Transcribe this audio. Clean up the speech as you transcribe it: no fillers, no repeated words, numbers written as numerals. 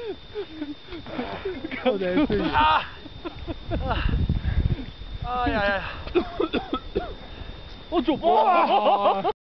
靠在这里。 哎呀呀！ 我主播啊！